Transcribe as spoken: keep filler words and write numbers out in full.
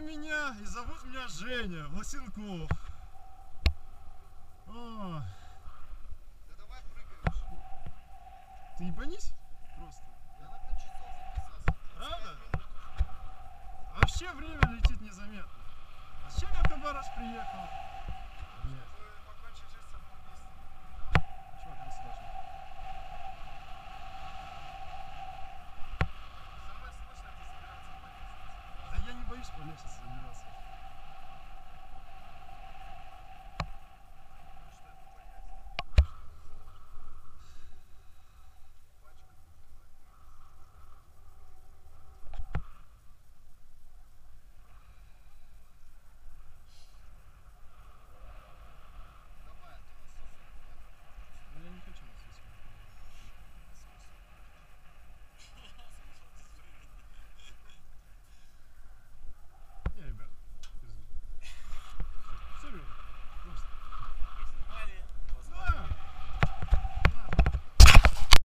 меня, и зовут меня Женя Власенков. О. Да давай прыгаешь. Ты ебанись просто. Я на пять часов записался. Правда? Вообще время летит незаметно. А зачем я в Хабаровск приехал? Блядь. Чтобы покончить жизнь самоубийством. Чувак, иди сюда. Самое сложное это забираться по лестнице. Да я не боюсь по лестнице забираться.